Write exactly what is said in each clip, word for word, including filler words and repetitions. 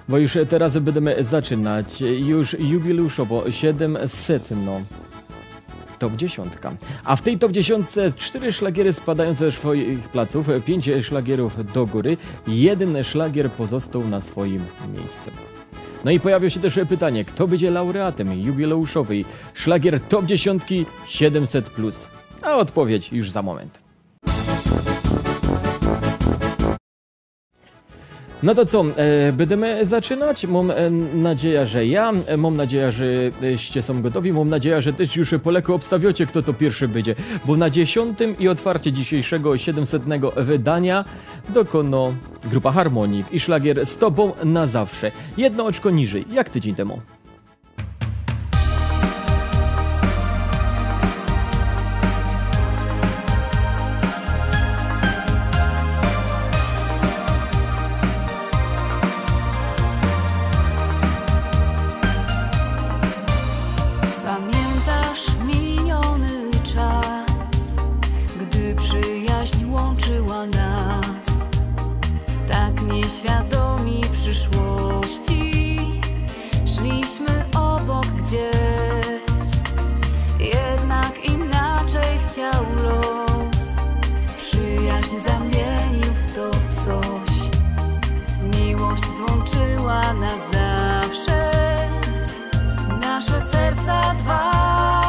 bo już teraz będziemy zaczynać już jubileuszowo siedemsetną top dziesiątka. A w tej top dziesiątce cztery szlagiery spadają ze swoich placów, pięć szlagierów do góry, jeden szlagier pozostał na swoim miejscu. No i pojawia się też pytanie, kto będzie laureatem jubileuszowej szlagier top dziesiątki siedemset plus? A odpowiedź już za moment. No to co, e, będziemy zaczynać? Mam e, nadzieję, że ja, e, mam nadzieję, żeście są gotowi, mam nadzieję, że też już po leku obstawiacie, kto to pierwszy będzie, bo na dziesiątym i otwarcie dzisiejszego siedemsetnego wydania dokona grupa Harmonik i szlagier Z Tobą na zawsze. Jedno oczko niżej, jak tydzień temu. Świadomi przyszłości szliśmy obok gdzieś, jednak inaczej chciał los. Przyjaźń zamienił w to coś, miłość złączyła na zawsze nasze serca dwa.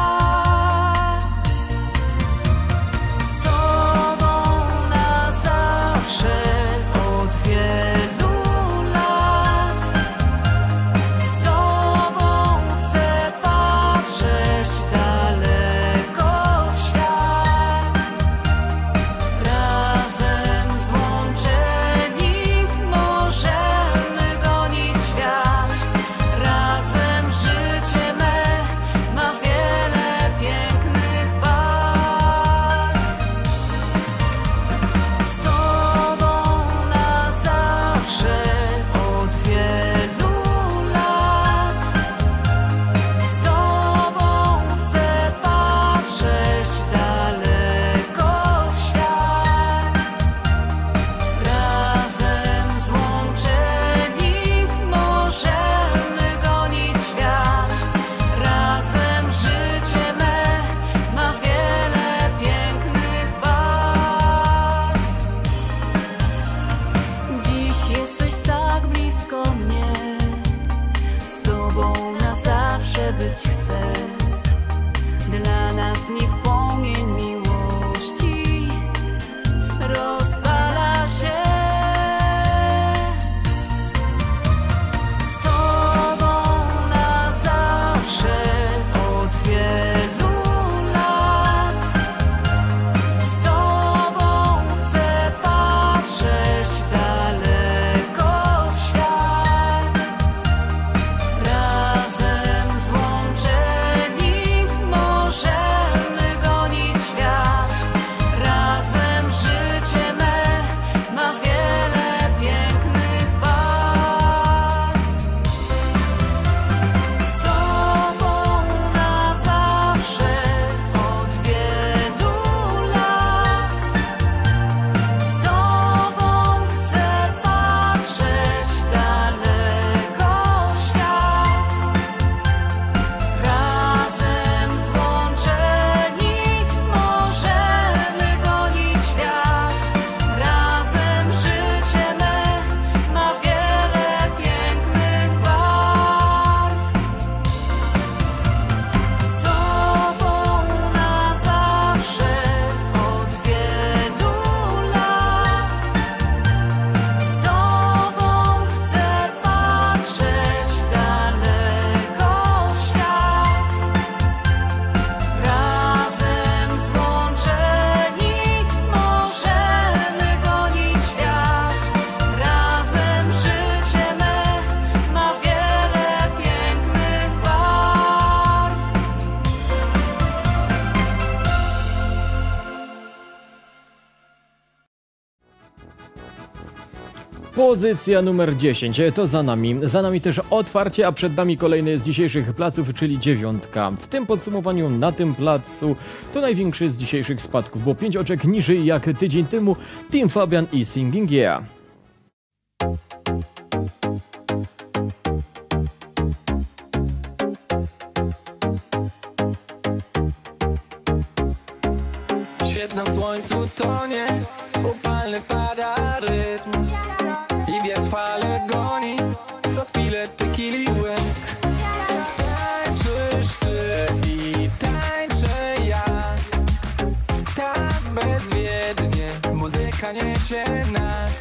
Pozycja numer dziesięć, to za nami. Za nami też otwarcie, a przed nami kolejny z dzisiejszych placów, czyli dziewiątka. W tym podsumowaniu na tym placu to największy z dzisiejszych spadków, bo pięć oczek niżej jak tydzień temu Team Fabian i Singing Yeah. końcu tonie, w upalny wpada rytm i wiatr fale goni, co chwilę tequili łyk. Tańczysz ty i tańczę ja, tak bezwiednie muzyka niesie nas.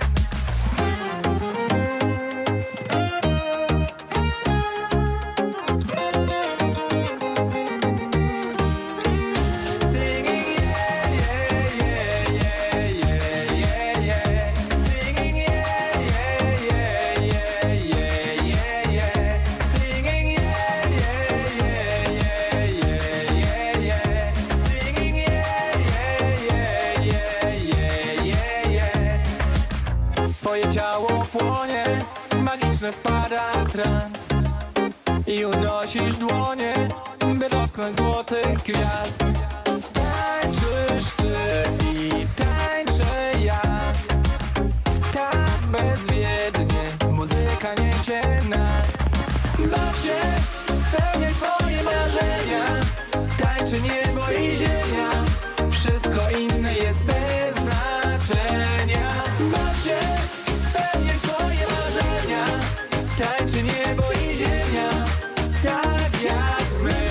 Twoje ciało płonie, w magiczny wpada trans i unosisz dłonie, by dotknąć złotych gwiazd. Tańczysz ty i tańczę ja, tak bezwiednie muzyka niesie nas. Baw się, spełniaj swoje marzenia, tańczy niebo i ziemia, wszystko inne jest bez znaczenia. Baw się, spełniaj swoje marzenia, tańczy niebo i ziemia, tak jak my.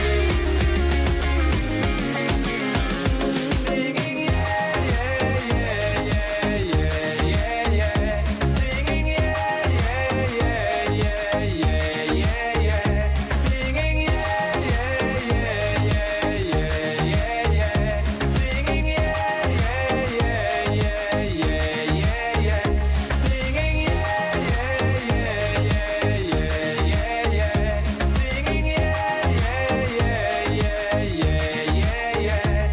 Singing yeah, yeah, yeah, yeah, yeah, yeah. Singing yeah, yeah, yeah, yeah, yeah, yeah, yeah. Singing yeah, yeah, yeah, yeah, yeah, yeah, yeah. Singing yeah, yeah, yeah, yeah, yeah, yeah, yeah. Singing yeah, yeah, yeah, yeah, yeah, yeah, yeah. Singing yeah, yeah, yeah, yeah, yeah, yeah, yeah.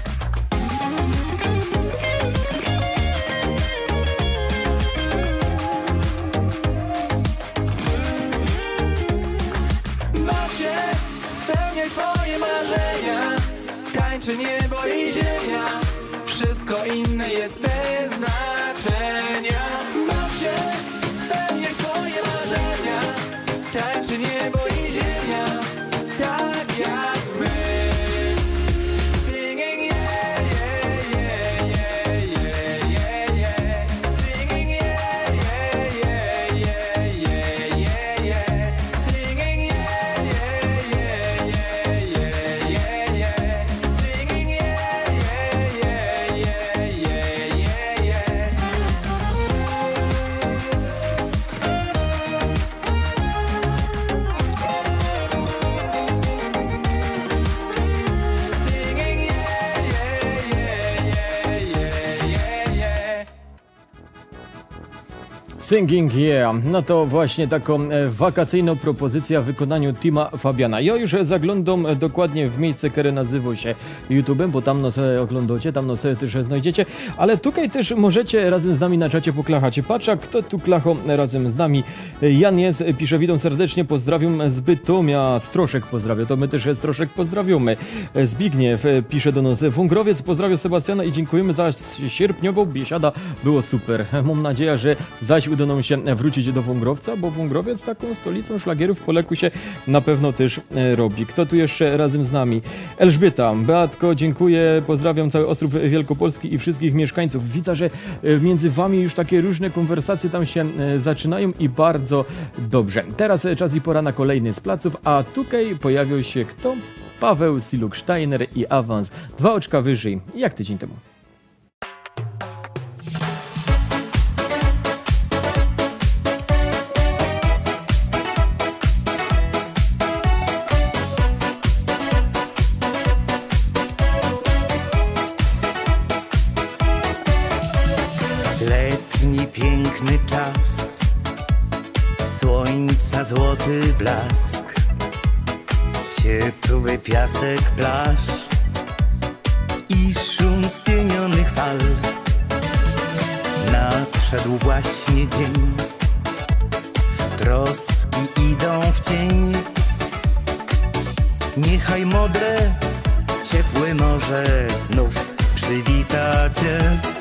Baw się, spełniaj swoje marzenia, tańczy niebo i ziemia, wszystko inne jest bez znaczenia. Baw się, spełniaj swoje marzenia, tańczy niebo i ziemia, tak jak my. Singing yeah, yeah, yeah, yeah, yeah, yeah. Singing yeah, yeah, yeah, yeah, yeah, yeah, yeah. Singing yeah, yeah, yeah, yeah, yeah, yeah, yeah. Singing yeah, yeah, yeah, yeah, yeah, yeah, yeah. Singing yeah, yeah, yeah, yeah, yeah, yeah. Singing Yeah, no to właśnie taką e, wakacyjną propozycję w wykonaniu Tima Fabiana. Ja już zaglądam e, dokładnie w miejsce, które nazywa się YouTube'em, bo tam no sobie oglądacie, tam no sobie też znajdziecie, ale tutaj też możecie razem z nami na czacie poklachać. Patrz, kto tu klacho razem z nami. Jan jest, pisze, witam serdecznie, pozdrawiam z Bytomia, Stroszek pozdrawia, to my też Stroszek pozdrawiamy. Zbigniew e, pisze do nas, Wągrowiec, pozdrawiam Sebastiana i dziękujemy za sierpniową biesiada, było super. Mam nadzieję, że zaś uda nam się wrócić do Wągrowca, bo Wągrowiec taką stolicą szlagierów po leku się na pewno też e, robi. Kto tu jeszcze razem z nami? Elżbieta, Beatko, dziękuję, pozdrawiam cały Ostrów Wielkopolski i wszystkich mieszkańców. Widzę, że e, między wami już takie różne konwersacje tam się e, zaczynają i bardzo dobrze. Teraz e, czas i pora na kolejny z placów, a tutaj pojawił się kto? Paweł Siluk-Steiner i Awans. Dwa oczka wyżej, jak tydzień temu. Letni piękny czas, słońca złoty blask, ciepły piasek plaż i szum spienionych fal. Nadszedł właśnie dzień, troski idą w cień. Niechaj modre, ciepłe morze znów przywita cię.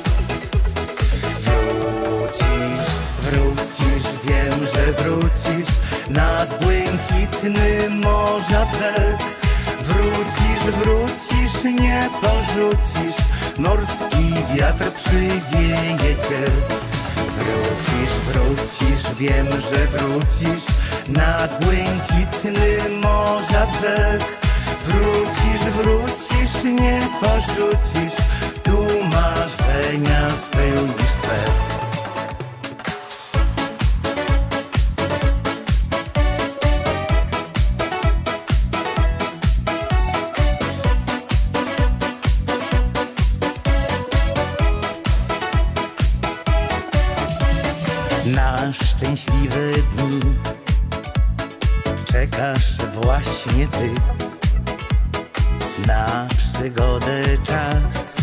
Wrócisz, wrócisz, wiem, że wrócisz nad błękitny morza brzeg. Wrócisz, wrócisz, nie porzucisz norski wiatr przywieje cię. Wrócisz, wrócisz, wiem, że wrócisz nad błękitny morza brzeg. Wrócisz, wrócisz, nie porzucisz, tu marzenia spełnisz se. Na szczęśliwe dni czekasz właśnie ty, na przygodę czas,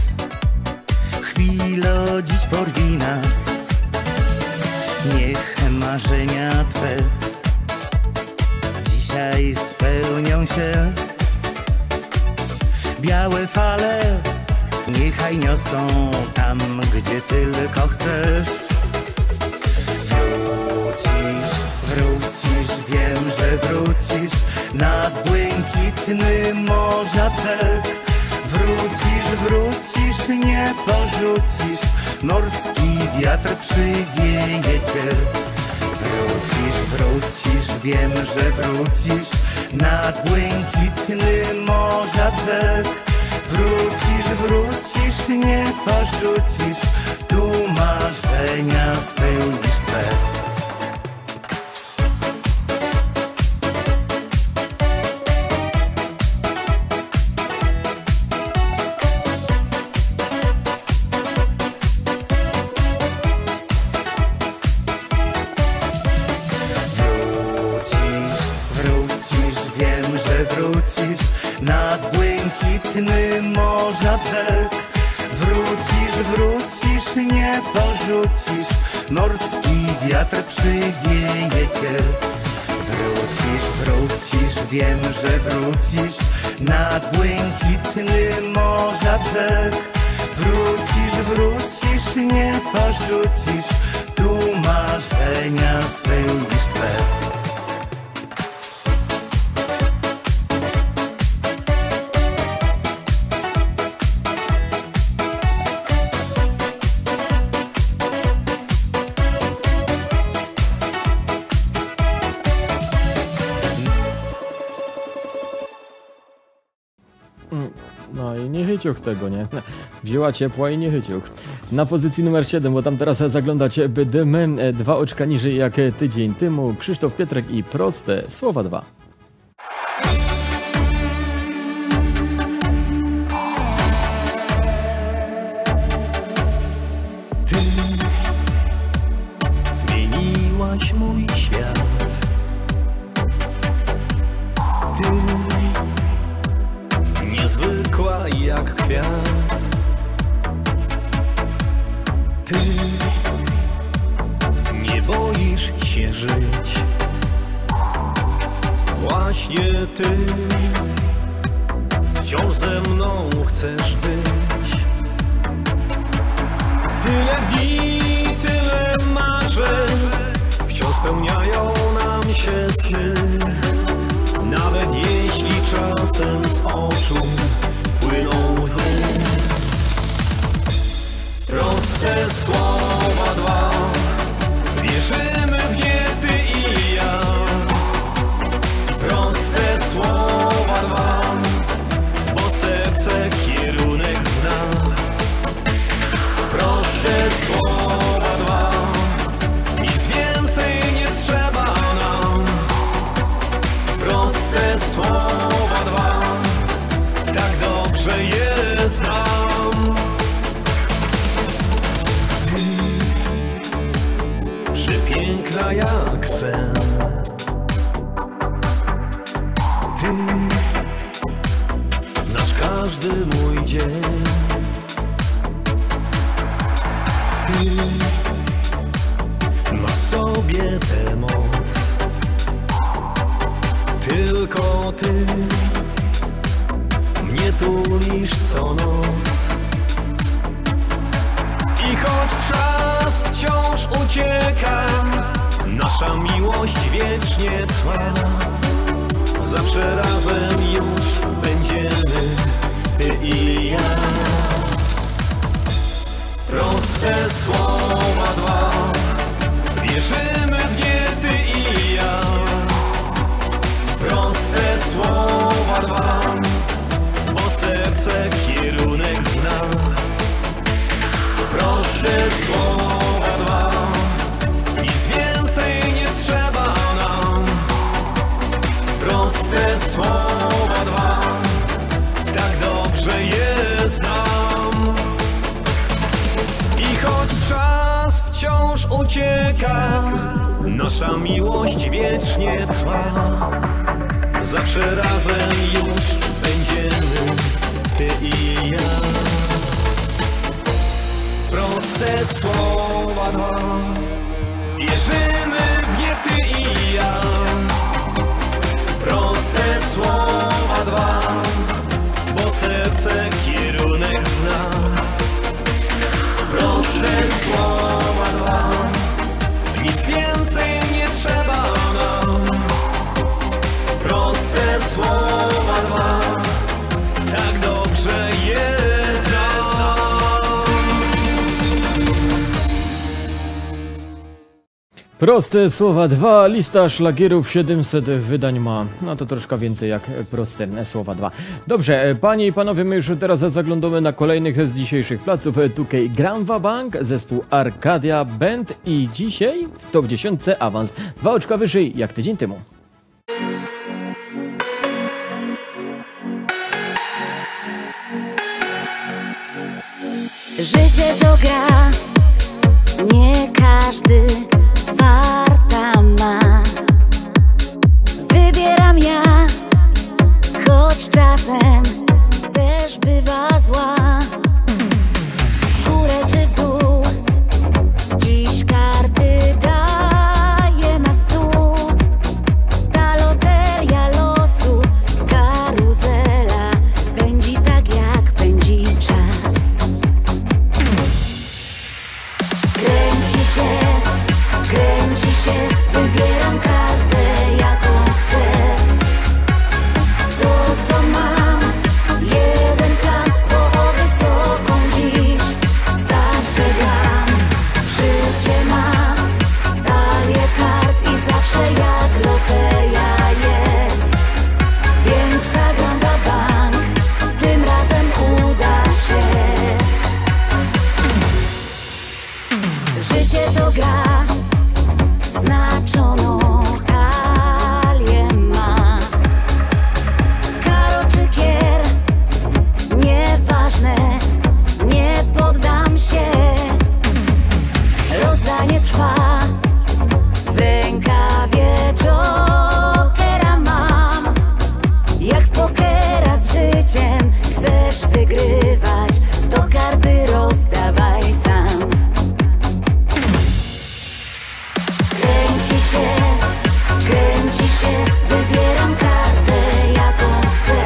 chwilo dziś porwij nas. Niech marzenia twe dzisiaj spełnią się. Białe fale niechaj niosą tam, gdzie tylko chcesz. Wrócisz, wiem, że wrócisz nad błękitny morza brzeg. Wrócisz, wrócisz, nie porzucisz, norski wiatr przywieje cię. Wrócisz, wrócisz, wiem, że wrócisz nad błękitny morza brzeg. Wrócisz, wrócisz, nie porzucisz, tu marzenia spełnisz se. Wrócisz nad błękitny morza brzeg. Wrócisz, wrócisz, nie porzucisz, norski wiatr przywieje cię. Wrócisz, wrócisz, wiem, że wrócisz nad błękitny morza brzeg. Wrócisz, wrócisz, nie porzucisz, tu marzenia spełnisz se. No i nie chyciuch tego, nie? Wzięła ciepła i nie chyciuch. Na pozycji numer siedem, bo tam teraz zaglądać by dymy. Dwa oczka niżej jak tydzień temu. Krzysztof Pietrek i Proste Słowa dwa. Ty zmieniłaś mój świat. Ty niezwykła jak kwiat. Ty nie boisz się żyć. Właśnie ty wciąż ze mną chcesz być. Tyle dni, tyle marzeń, wciąż spełniają nam się sny. Nawet jeśli czasem z oczu płyną łzy. Proste słowa dwa, wierzymy w nie ty i ja. Proste słowa dwa, bo serce kierunek zna. Proste słowa dwa, nic więcej nie trzeba nam. Proste słowa dwa, tak dobrze je znam. Ty, przepiękna jak sen. Ty znasz każdy mój dzień. Ty masz w sobie tę moc. Tylko ty mnie tulisz co noc. I choć czas wciąż ucieka, nasza miłość wiecznie trwa. Zawsze razem już będziemy, ty i ja. Nasza miłość wiecznie trwa. Zawsze razem już będziemy, ty i ja. Proste słowa dwa, wierzymy w nie ty i ja. Proste słowa dwa, bo serce kierunek zna. Proste słowa dwa, nic więcej nie trzeba nam. Proste słowa dwa, tak dobrze je znam. Proste słowa dwa, lista szlagierów siedemset wydań ma. No to troszkę więcej jak proste słowa dwa. Dobrze, panie i panowie, my już teraz zaglądamy na kolejnych z dzisiejszych placów. Tutaj Gram wa Bank, zespół Arcadia Band i dzisiaj w top dziesięć awans. Dwa oczka wyżej jak tydzień temu. Życie to gra, nie każdy farta ma. Wybieram ja, choć czasem też bywa zła. W górę czy w dół, dziś karty daje na stół. Ta loteria losu, karuzela pędzi tak jak pędzi czas. Kręci się, kręci się, wybieram kartę jaką chcę. To co mam, jeden plan, bo o wysoką dziś stawkę gram. Życie ma talię kart i zawsze jak loteria jest. Więc zagram wa bank, tym razem uda się. Życie to gra, znaczoną talię ma. Karo czy kier, nieważne, nie poddam się. Rozdanie trwa, w rękawie jokera mam. Jak w pokera z życiem chcesz wygrywać, to karty rozdawaj sam. Kręci się, kręci się, wybieram kartę jaką chcę.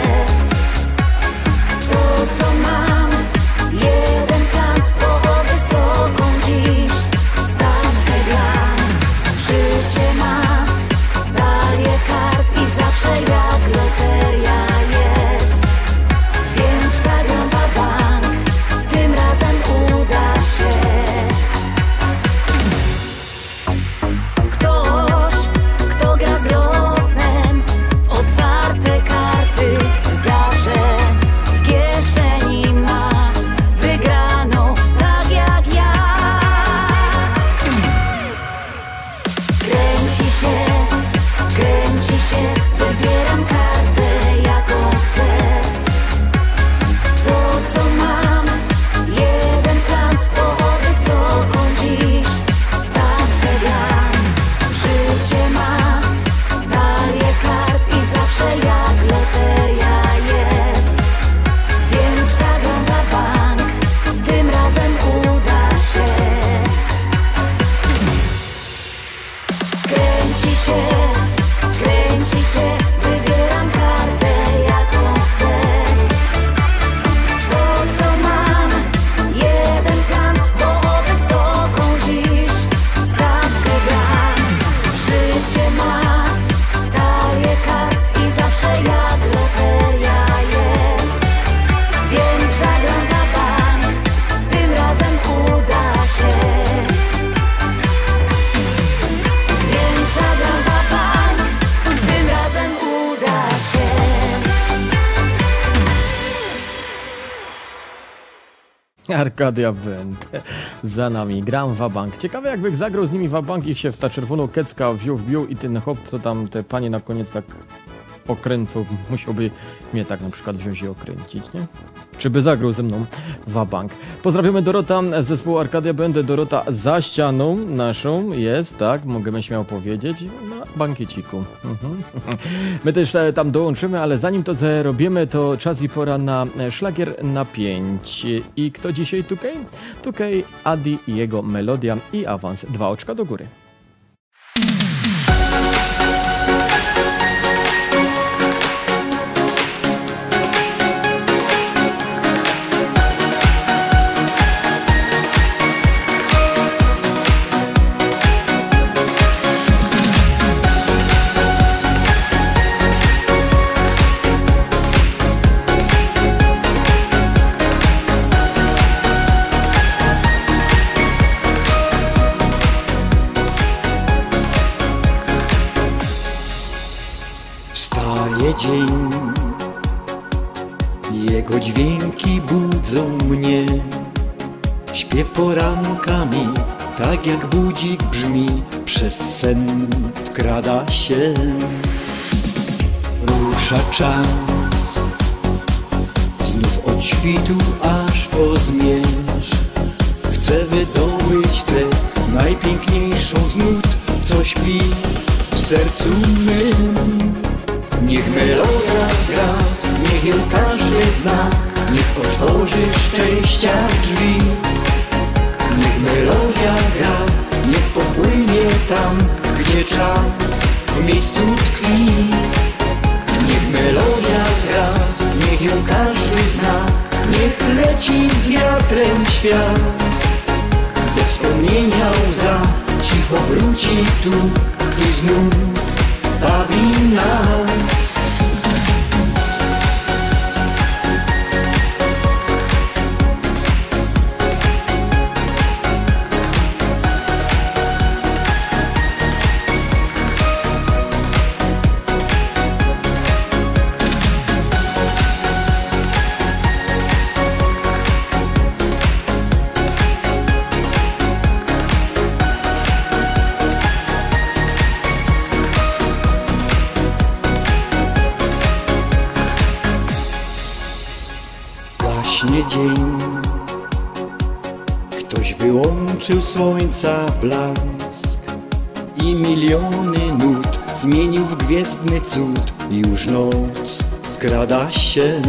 To co mam, jeden plan, bo o wysoką dziś stawkę gram. Życie ma talię kart i zawsze jak loteria jest. Więc zagram wa bank, tym razem uda się. Ktoś, kto gra z losem, w otwarte karty zawsze w kieszeni ma wygraną tak jak ja. Kręci się, kręci się, wybieram kartę jaką chcę. To co mam, jeden plan, bo o wysoką dziś stawkę gram. Życie ma talię kart i zawsze jak loteria jest. Więc zagram wa bank, tym razem uda się. Kręci się, kręci się, wybieram kartę jaką chcę. To co mam, jeden plan, bo o wysoką dziś stawkę gram. Życie ma talię kart i zawsze jak loteria jest. Więc zagram wa bank, tym razem uda się. Więc zagram wa bank, tym razem uda się. Arcadia Band. Za nami Gram wa Bank. Ciekawe jakby zagrał z nimi wa Bank, ich się w ta czerwoną kecka wziął, wbił i ten hop, co tam te panie na koniec tak okręcą, musiałby mnie tak na przykład wziąć i okręcić, nie? Czy by zagrał ze mną wabank. Pozdrawiamy Dorota z zespołu Arkadia Będę. Dorota za ścianą naszą jest, tak, możemy śmiało powiedzieć, na bankieciku. Mhm. My też e, tam dołączymy, ale zanim to zrobimy, to czas i pora na e, szlagier na pięć. I kto dzisiaj tutaj? Tutaj Adi i jego melodia i awans. Dwa oczka do góry. Wstaje dzień, jego dźwięki budzą mnie. Śpiew porankami, tak jak budzik brzmi, przez sen wkrada się. Rusza czas, znów od świtu aż po zmierzch. Chcę wydobyć tę najpiękniejszą z nut, co śpi w sercu mym. Niech melodia gra, niech ją każdy zna, niech otworzy szczęścia drzwi. Niech melodia gra, niech popłynie tam, gdzie czas w miejscu tkwi. Niech melodia gra, niech ją każdy zna, niech leci z wiatrem świat. Ze wspomnienia łza cicho wróci tu i znów bawi nas. Gaśnie dzień, ktoś wyłączył słońca blask i miliony nut zmienił w gwiezdny cud. Już noc skrada się,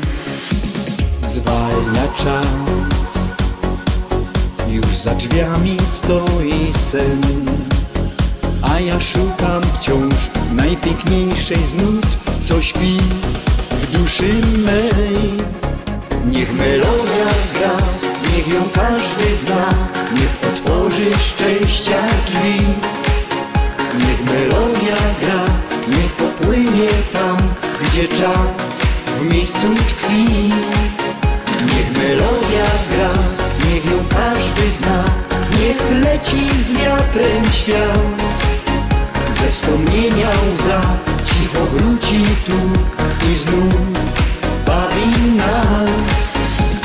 zwalnia czas, już za drzwiami stoi sen, a ja szukam wciąż najpiękniejszej z nut, co śpi w duszy mej. Niech melodia gra, niech ją każdy zna, niech otworzy szczęścia drzwi. Niech melodia gra, niech popłynie tam, gdzie czas w miejscu tkwi. Niech melodia gra, niech ją każdy zna, niech leci z wiatrem świat. Ze wspomnienia łza cicho wróci tu i znów bawi nas.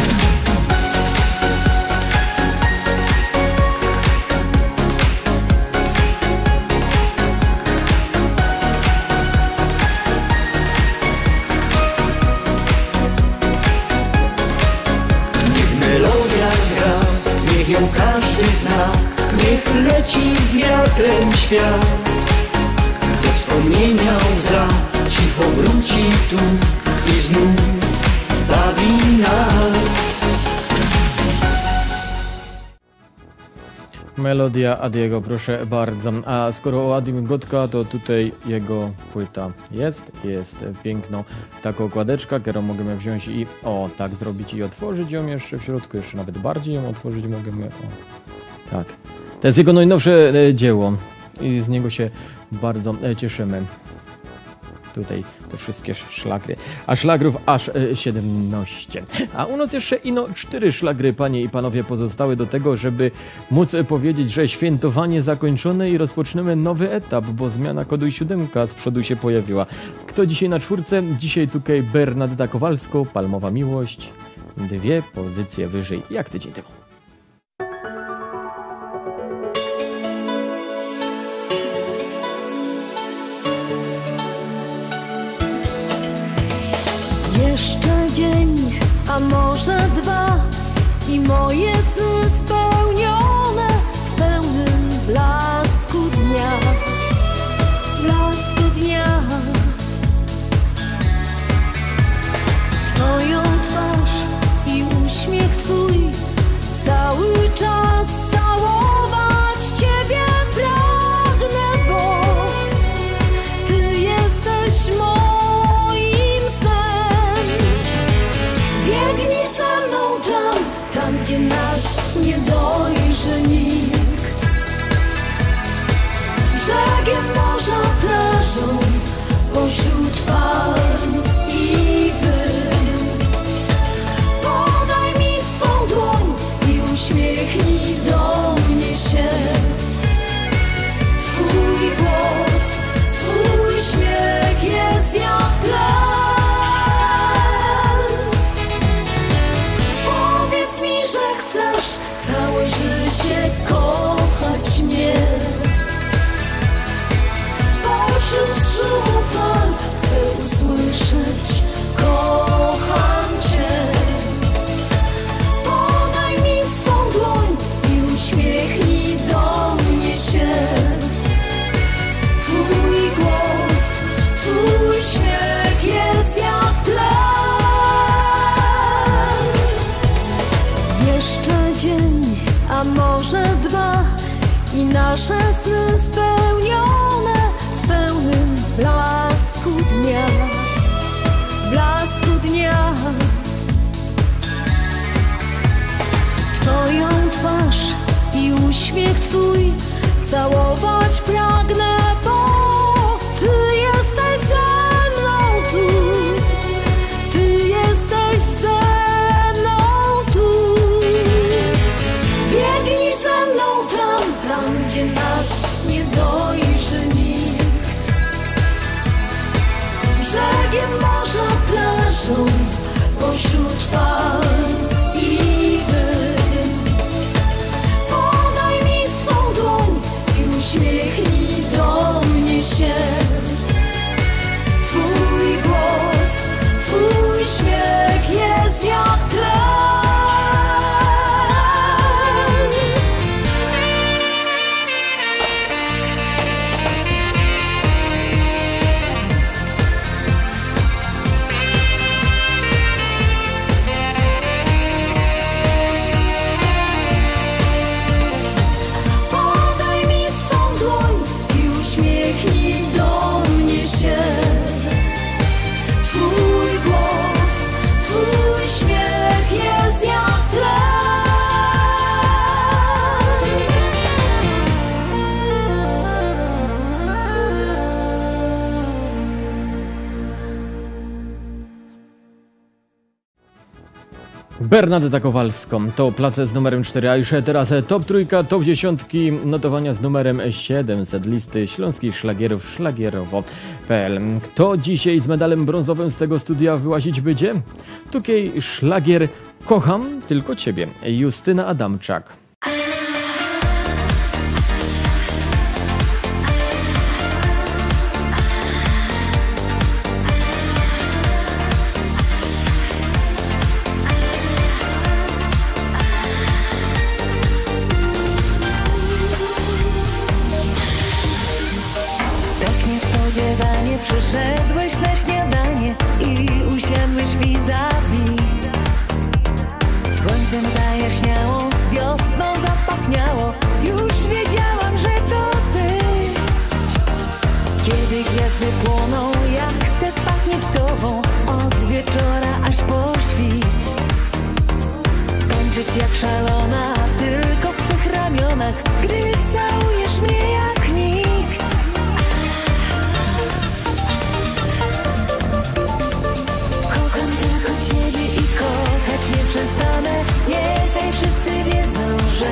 Niech melodia gra, niech ją każdy zna, niech leci z wiatrem świat. Ze wspomnienia łza cicho wróci tu i znów bawi nas. Melodia Adiego, proszę bardzo. A skoro o Adim Gotka, to tutaj jego płyta jest. Jest piękną taką okładeczka, którą możemy wziąć i o, tak zrobić i otworzyć ją jeszcze w środku, jeszcze nawet bardziej ją otworzyć możemy. O, tak. To jest jego najnowsze e, dzieło i z niego się bardzo e, cieszymy. Tutaj te wszystkie szlagry, a szlagrów aż e, siedemnaście. A u nas jeszcze ino cztery szlagry, panie i panowie, pozostały do tego, żeby móc e, powiedzieć, że świętowanie zakończone i rozpoczniemy nowy etap, bo zmiana kodu i siódemka z przodu się pojawiła. Kto dzisiaj na czwórce? Dzisiaj tutaj Bernadetta Kowalsko, Palmowa Miłość, dwie pozycje wyżej, jak tydzień temu. a może dwa i moje sny spełnione w pełnym blasku dnia, blasku dnia. Twoją twarz i uśmiech twój, cały czas całować Ciebie pragnę, bo Ty jesteś moim snem. Biegnij ze mną tam, tam gdzie nas nie dojrzy nikt. Brzegiem morza, plażą, pośród palm i wyn. Podaj mi swą dłoń i uśmiechnij do mnie się. Twój głos, Twój śmiech jest jak tlen. Powiedz mi, że chcesz całe życie kochać mnie. Pośród szumu fal chcę usłyszeć: kocham Cię. Podaj mi swą dłoń i uśmiechnij do mnie się. Twój głos, Twój śmiech jest jak tlen. Jeszcze dzień, a może dwa i nasze sny spełnione w pełnym blasku dnia, blasku dnia. Twoją twarz i uśmiech Twój całować pragnę, bo Ty jesteś ze mną tu, Ty jesteś ze mną tu. Biegnij ze mną tam, tam gdzie nas nie dojrzy nikt. Brzegiem morza, plażą, pośród palm i wyn. Podaj mi swą dłoń i uśmiechnij do mnie się. Twój głos, Twój śmiech jest jak tlen. Podaj mi swą dłoń i uśmiechnij do mnie się. Twój głos, Twój śmiech jest jak tlen. Bernadetta Kowalską to place z numerem cztery, a już teraz top trójka, top dziesiątki, notowania z numerem siedemset listy śląskich szlagierów szlagierowo kropka p l. Kto dzisiaj z medalem brązowym z tego studia wyłazić będzie? Tukiej szlagier Kocham tylko Ciebie, Justyna Adamczak. Tak niespodziewanie przyszedłeś na śniadanie i usiadłeś vis-a-vis. Słońcem zajaśniało, wiosną zapachniało. Już wiedziałam, że to ty. Kiedy gwiazdy płoną, ja chcę pachnieć tobą. Od wieczora aż po świt. Tańczyć jak szalona, tylko w twych ramionach, gdy całujesz mnie jak nikt. Kocham tylko Ciebie i kochać nie przestanę. Niechaj wszyscy wiedzą, że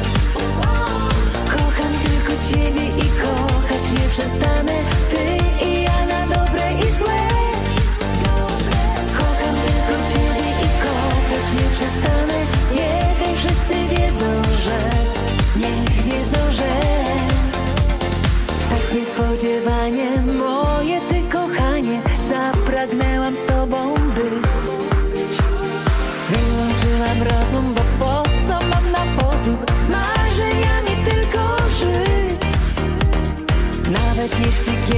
kocham tylko Ciebie i kochać nie przestanę. Ty i ja na dobre i złe. Kocham tylko Ciebie i kochać nie przestanę. Niechaj wszyscy wiedzą, że niech wiedzą, że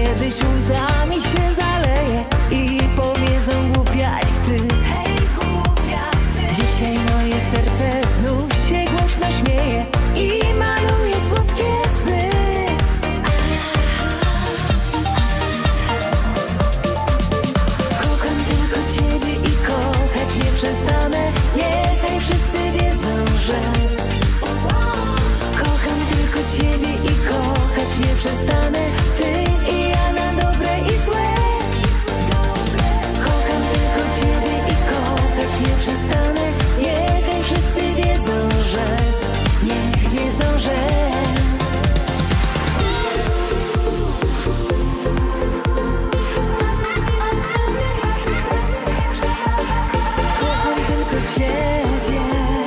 Kiedyś łzami się zaleje i powiedzą głupiaś ty. Hej głupia ty. Dzisiaj moje serce znów się głośno śmieje i maluje słodkie sny. Kocham tylko ciebie i kochać nie przestanę. Niechaj wszyscy wiedzą, że kocham tylko ciebie i kochać nie przestanę. Ty i ja na dobre i złe. Kocham tylko ciebie i kochać nie przestanę. Niechaj wszyscy wiedzą, że niech wiedzą, że kocham tylko ciebie.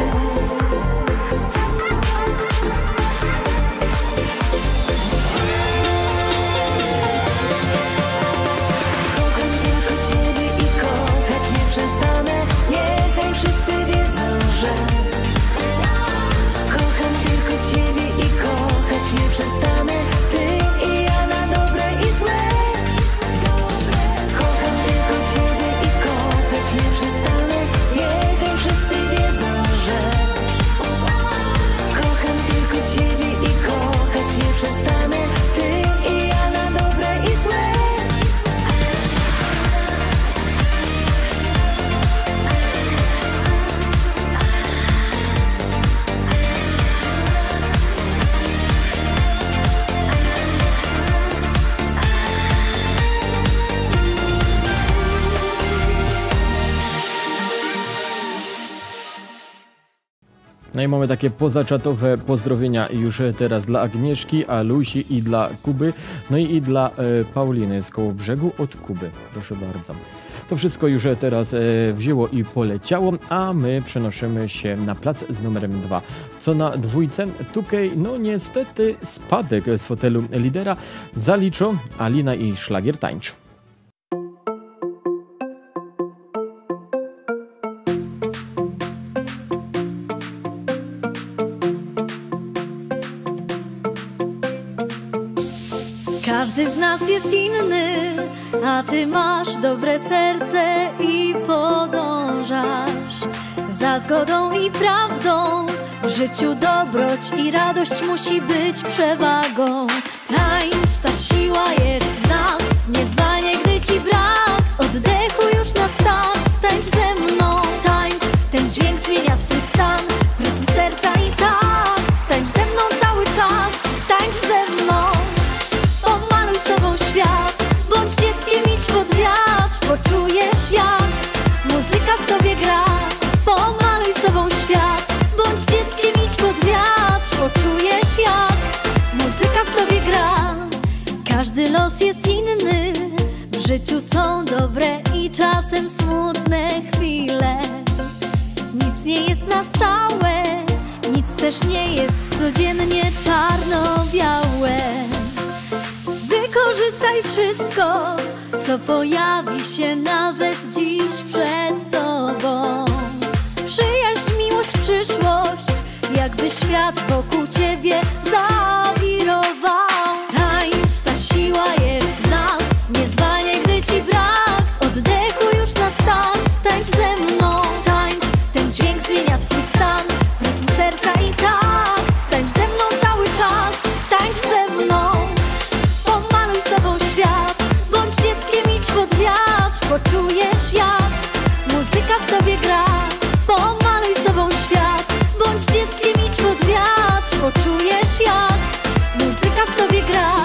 Kocham tylko ciebie i kochać nie przestanę. Niechaj wszyscy wiedzą, że kocham tylko ciebie i kochać nie przestanę. Ty i ja na dobre i złe. Kocham tylko ciebie i kochać nie przestanę. Niechaj wszyscy wiedzą, że kocham tylko ciebie i kochać nie przestanę. Ty i ja na dobre i złe. No i mamy takie pozaczatowe pozdrowienia już teraz dla Agnieszki, Alusi i dla Kuby, no i, i dla e, Pauliny z Kołobrzegu od Kuby. Proszę bardzo. To wszystko już teraz e, wzięło i poleciało, a my przenosimy się na plac z numerem dwa. Co na dwójce? Tukej, no niestety spadek z fotelu lidera zaliczą Alina i Szlagier Tańcz. Każdy z nas jest inny, a ty masz dobre serce i podążasz za zgodą i prawdą. W życiu dobroć i radość musi być przewagą. Tańcz, ta siła jest w nas, nie zwalnie, gdy ci brak oddechu już na start. Tańcz ze mną, tańcz, ten dźwięk zmienia twój stan w rytm serca i takt. Tańcz ze mną cały czas, tańcz ze mną. Pomaluj sobą świat, bądź dzieckiem, idź pod wiatr. Poczujesz jak muzyka w tobie gra. Pomaluj sobą świat, bądź dzieckiem, idź pod wiatr. Poczujesz jak muzyka w tobie gra. Każdy los jest inny, w życiu są dobre i czasem smutne chwile. Nic nie jest na stałe, nic też nie jest codziennie czarno-białe. Wykorzystaj wszystko, co pojawi się nawet dziś przed tobą. Przyjaźń, miłość, przyszłość, jakby świat wokół ciebie zawirował. Tańcz, ta siła jest w nas, nie zwalnie, gdy ci brak oddechu już na start. Tańcz ze mną, tańcz, ten dźwięk zmienia twój stan w rytm serca i takt. Tańcz ze mną cały czas, tańcz ze mną. Pomaluj sobą świat, bądź dzieckiem, idź pod wiatr. Poczujesz jak muzyka w tobie gra. Pomaluj sobą świat, bądź dzieckiem, idź pod wiatr. Poczujesz jak muzyka w tobie gra.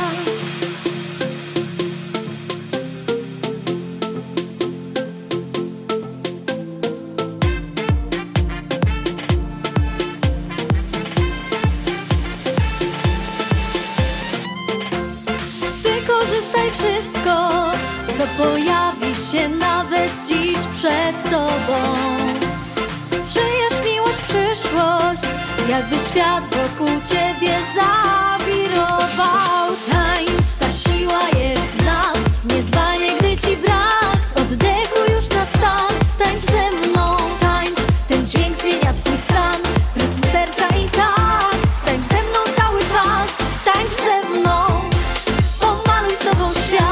Wykorzystaj wszystko, co pojawi się nawet dziś przed tobą. Przyjaźń, miłość, przyszłość, jakby świat wokół ciebie zawirował. Tańcz, ta siła jest w nas, nie zwalnie, gdy ci brak oddechu już na start. Tańcz ze mną, tańcz, ten dźwięk zmienia twój stan w rytm serca i takt. Tańcz ze mną cały czas, tańcz ze mną. Pomaluj sobą świat,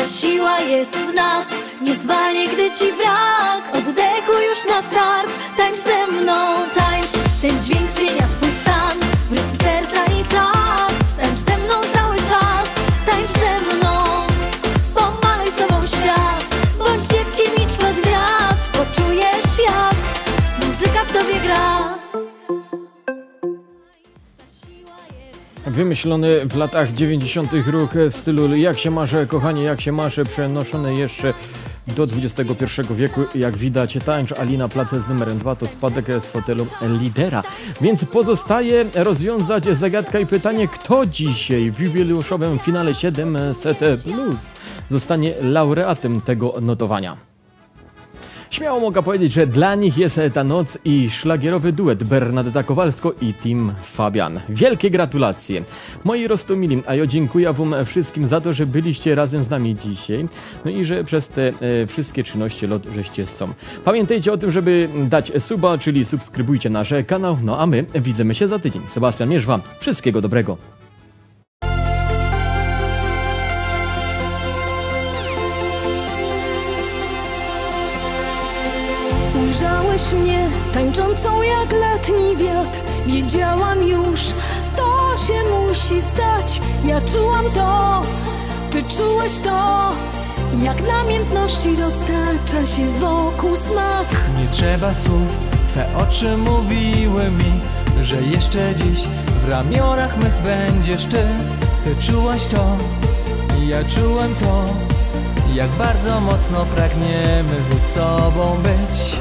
siła jest w nas, nie zwalnie, gdy ci brak oddechu już na start. Tańcz ze mną, tańcz, ten dźwięk zmienia twój stan w rytm serca i takt. Tańcz ze mną cały czas, tańcz ze mną, pomaluj sobą świat. Bądź dzieckiem, idź pod wiatr, poczujesz jak muzyka w tobie gra. Wymyślony w latach dziewięćdziesiątych ruch w stylu jak się masze, kochanie, jak się masze, przenoszony jeszcze do dwudziestego pierwszego wieku. Jak widać, tańcz Alina Place z numerem dwa to spadek z fotelu lidera. Więc pozostaje rozwiązać zagadkę i pytanie, kto dzisiaj w jubileuszowym finale siedemset plus zostanie laureatem tego notowania. Śmiało mogę powiedzieć, że dla nich jest ta noc i szlagierowy duet Bernadetta Kowalsko i Team Fabian. Wielkie gratulacje. Moi roztomili, a ja dziękuję wam wszystkim za to, że byliście razem z nami dzisiaj. No i że przez te e, wszystkie czynności lot żeście są. Pamiętajcie o tym, żeby dać suba, czyli subskrybujcie nasz kanał. No a my widzimy się za tydzień. Sebastian Mierzwa, wszystkiego dobrego. Ujrzałeś mnie tańczącą jak letni wiatr. Wiedziałam już, to się musi stać. Ja czułam to, ty czułeś to. Jak namiętności dostarcza się wokół smak. Nie trzeba słów, twe oczy mówiły mi, że jeszcze dziś w ramionach mych będziesz ty. Ty czułaś to, ja czułem to. Jak bardzo mocno pragniemy ze sobą być.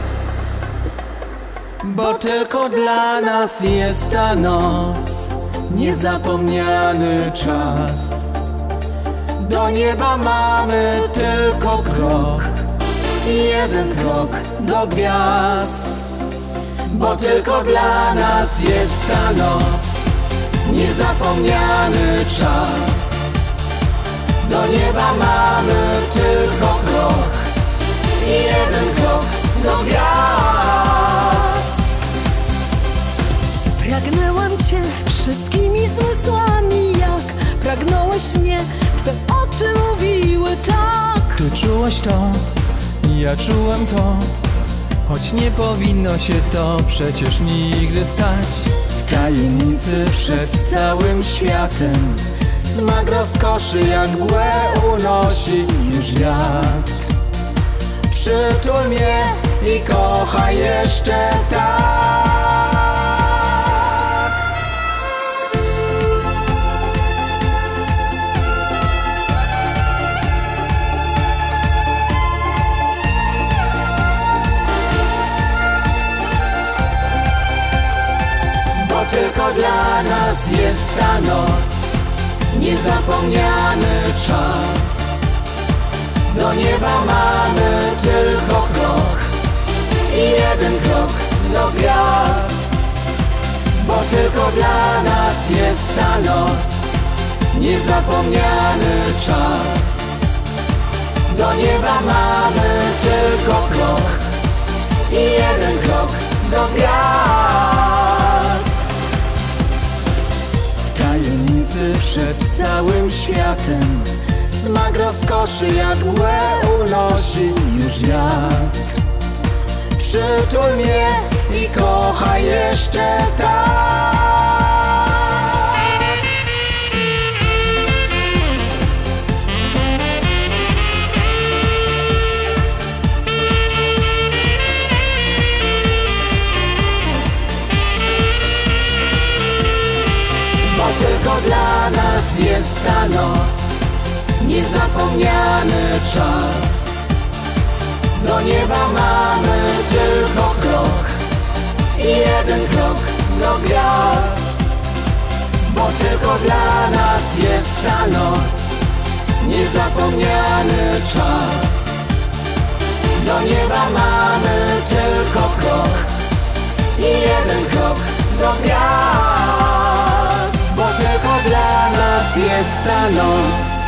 Bo tylko dla nas jest ta noc, niezapomniany czas. Do nieba mamy tylko krok, jeden krok do gwiazd. Bo tylko dla nas jest ta noc, niezapomniany czas. Do nieba mamy tylko krok, jeden krok do gwiazd. Pragnęłam cię wszystkimi zmysłami, jak pragnąłeś mnie, twe oczy mówiły tak. Ty czułaś to, ja czułem to, choć nie powinno się to przecież nigdy stać. W tajemnicy przed całym światem smak rozkoszy jak mgłę unosi już wiatr. Przytul mnie i kochaj jeszcze tak. Bo tylko dla nas jest ta noc, niezapomniany czas. Do nieba mamy tylko krok i jeden krok do gwiazd. Bo tylko dla nas jest ta noc, niezapomniany czas. Do nieba mamy tylko krok i jeden krok do gwiazd. W tajemnicy przed całym światem smak rozkoszy jak mgłę unosi już wiatr. Przytul mnie i kochaj jeszcze tak. Bo tylko dla nas jest ta noc, niezapomniany czas. Do nieba mamy tylko krok i jeden krok do gwiazd. Bo tylko dla nas jest ta noc, niezapomniany czas. Do nieba mamy tylko krok i jeden krok do gwiazd. Bo tylko dla nas jest ta noc,